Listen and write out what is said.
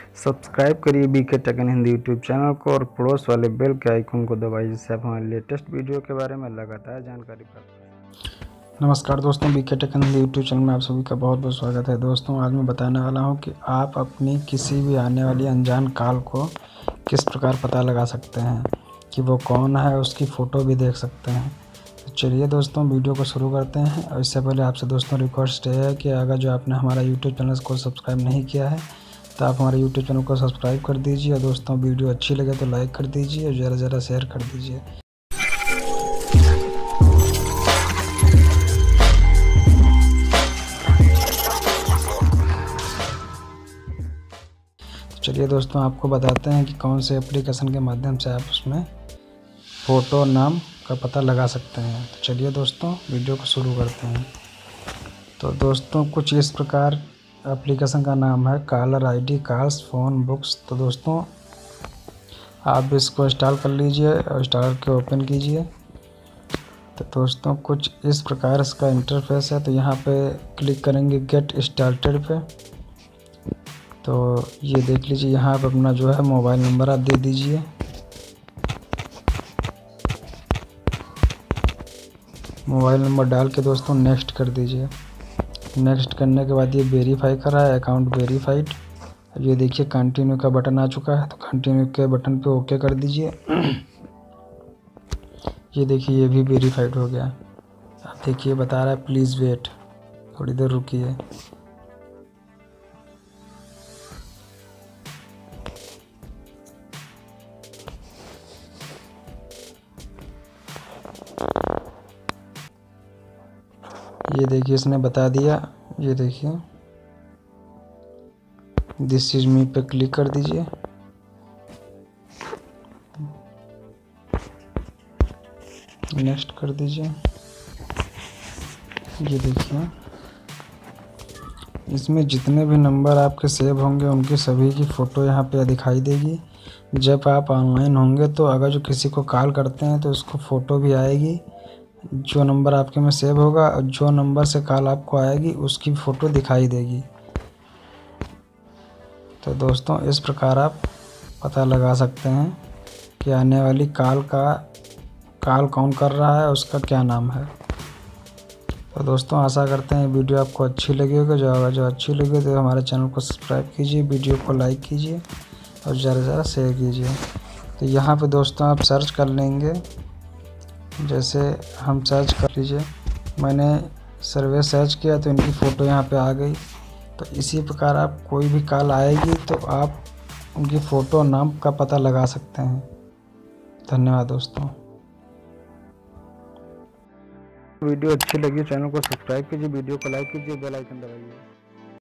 Subscribe करिए BK tech in Hindi YouTube channel को और पड़ोस वाले बेल के आइकन को दबाइए, जिससे आप हमारे लेटेस्ट वीडियो के बारे में लगातार जानकारी प्राप्त करें। नमस्कार दोस्तों, BK tech in Hindi YouTube channel में आप सभी का बहुत बहुत स्वागत है। दोस्तों, आज मैं बताने वाला हूं कि आप अपनी किसी भी आने वाली अनजान कॉल को किस प्रकार पता लगा सकते हैं कि वो कौन है, उसकी फ़ोटो भी देख सकते हैं। तो चलिए दोस्तों, वीडियो को शुरू करते हैं। और इससे पहले आपसे दोस्तों रिक्वेस्ट है कि अगर जो आपने हमारा यूट्यूब चैनल को सब्सक्राइब नहीं किया है तो आप हमारे यूट्यूब चैनल को सब्सक्राइब कर दीजिए। और दोस्तों, वीडियो अच्छी लगे तो लाइक कर दीजिए और ज़रा ज़रा शेयर कर दीजिए। तो चलिए दोस्तों, आपको बताते हैं कि कौन से एप्लीकेशन के माध्यम से आप उसमें फ़ोटो नाम का पता लगा सकते हैं। तो चलिए दोस्तों, वीडियो को शुरू करते हैं। तो दोस्तों, कुछ इस प्रकार एप्लीकेशन का नाम है caller ID, calls, phone books. तो दोस्तों, आप इसको इंस्टॉल कर लीजिए और इंस्टॉल के ओपन कीजिए। तो दोस्तों, कुछ इस प्रकार इसका इंटरफेस है। तो यहाँ पे क्लिक करेंगे गेट स्टार्टेड पे। तो ये देख लीजिए, यहाँ पे अपना जो है मोबाइल नंबर आप दे दीजिए। मोबाइल नंबर डाल के दोस्तों नेक्स्ट कर दीजिए। नेक्स्ट करने के बाद ये वेरीफाई कर रहा है, अकाउंट वेरीफाइड। ये देखिए कंटिन्यू का बटन आ चुका है, तो कंटिन्यू के बटन पे ओके कर दीजिए। ये देखिए, ये भी वेरीफाइड हो गया। अब देखिए बता रहा है प्लीज़ वेट, थोड़ी देर रुकिए। ये देखिए, इसने बता दिया। ये देखिए, दिस इज मी पे क्लिक कर दीजिए। नेक्स्ट कर दीजिए। ये देखिए, इसमें जितने भी नंबर आपके सेव होंगे उनकी सभी की फ़ोटो यहाँ पे दिखाई देगी। जब आप ऑनलाइन होंगे तो अगर जो किसी को कॉल करते हैं तो उसको फ़ोटो भी आएगी। जो नंबर आपके में सेव होगा और जो नंबर से कॉल आपको आएगी उसकी फ़ोटो दिखाई देगी। तो दोस्तों, इस प्रकार आप पता लगा सकते हैं कि आने वाली कॉल कौन कर रहा है, उसका क्या नाम है। तो दोस्तों, आशा करते हैं वीडियो आपको अच्छी लगी होगी। जो अच्छी लगी तो हमारे चैनल को सब्सक्राइब कीजिए, वीडियो को लाइक कीजिए और ज़रा ज़रा शेयर कीजिए। तो यहाँ पे दोस्तों आप सर्च कर लेंगे। जैसे हम सर्च कर लीजिए, मैंने सर्वे सर्च किया तो इनकी फ़ोटो यहाँ पे आ गई। तो इसी प्रकार आप कोई भी कॉल आएगी तो आप उनकी फ़ोटो नाम का पता लगा सकते हैं। धन्यवाद दोस्तों। वीडियो अच्छी लगी चैनल को सब्सक्राइब कीजिए, वीडियो को लाइक कीजिए, बेल आइकन दबाइए।